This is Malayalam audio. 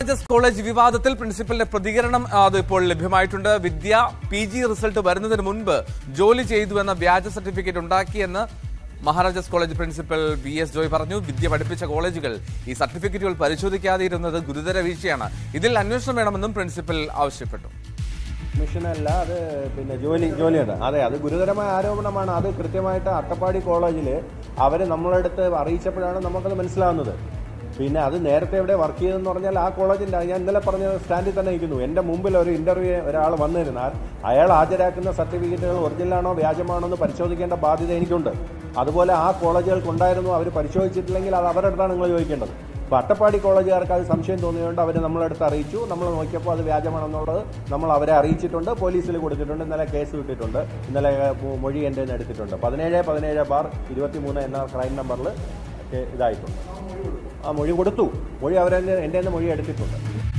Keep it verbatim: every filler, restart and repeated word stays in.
കോളേജ് വിവാദത്തിൽ പ്രിൻസിപ്പലിന്റെ പ്രതികരണം അത് ഇപ്പോൾ ലഭ്യമായിട്ടുണ്ട്. വിദ്യ പി ജി റിസൾട്ട് വരുന്നതിന് മുൻപ് ജോലി ചെയ്തുവെന്ന വ്യാജ സർട്ടിഫിക്കറ്റ് ഉണ്ടാക്കിയെന്ന് Maharajas college principal V S Joy പറഞ്ഞു. വിദ്യ പഠിപ്പിച്ച കോളേജുകൾ ഈ സർട്ടിഫിക്കറ്റുകൾ പരിശോധിക്കാതെ ഇരുന്നത് ഗുരുതര വീഴ്ചയാണ്. ഇതിൽ അന്വേഷണം വേണമെന്നും പ്രിൻസിപ്പൽ ആവശ്യപ്പെട്ടു. മിഷനല്ല, അത് പിന്നെ ജോലി ജോലിയാണ്. അതെ, അത് ഗുരുതരമായ ആരോപണമാണ്. അത് കൃത്യമായിട്ട് അട്ടപ്പാടി കോളേജിൽ അവർ നമ്മളടുത്ത് അറിയിച്ചപ്പോഴാണ് നമുക്കത് മനസ്സിലാവുന്നത്. പിന്നെ അത് നേരത്തെ എവിടെ വർക്ക് ചെയ്തെന്ന് പറഞ്ഞാൽ ആ കോളേജിൻ്റെ ഞാൻ ഇന്നലെ പറഞ്ഞ സ്റ്റാൻഡിൽ തന്നെ ഇരിക്കുന്നു. എൻ്റെ മുമ്പിൽ ഒരു ഇൻ്റർവ്യൂ ഒരാൾ വന്നിരുന്നാൽ അയാൾ ഹാജരാക്കുന്ന സർട്ടിഫിക്കറ്റുകൾ ഒറിജിനലാണോ വ്യാജമാണോ എന്ന് പരിശോധിക്കേണ്ട ബാധ്യത എനിക്കുണ്ട്. അതുപോലെ ആ കോളേജുകൾക്കുണ്ടായിരുന്നു, അവർ പരിശോധിച്ചിട്ടില്ലെങ്കിൽ അത് അവരുടെ അടുത്താണ് നിങ്ങൾ ചോദിക്കേണ്ടത്. അപ്പോൾ അട്ടപ്പാടി കോളേജുകാർക്ക് അത് സംശയം തോന്നിയതുകൊണ്ട് അവർ നമ്മളടുത്ത് അറിയിച്ചു. നമ്മൾ നോക്കിയപ്പോൾ അത് വ്യാജമാണെന്നുള്ളത് നമ്മൾ അവരെ അറിയിച്ചിട്ടുണ്ട്, പോലീസിൽ കൊടുത്തിട്ടുണ്ട്. ഇന്നലെ കേസ് കിട്ടിയിട്ടുണ്ട്, ഇന്നലെ മൊഴി എൻ്റെ നിന്ന് എടുത്തിട്ടുണ്ട്. പതിനേഴ് പതിനേഴ് ബാർ ഇരുപത്തി മൂന്ന് എന്ന ക്രൈം നമ്പറിൽ ഇതായിട്ടുണ്ട്. ആ മൊഴി കൊടുത്തു, മൊഴി അവരെ എൻ്റെ നിന്ന് മൊഴി എടുത്തിട്ടുണ്ട്.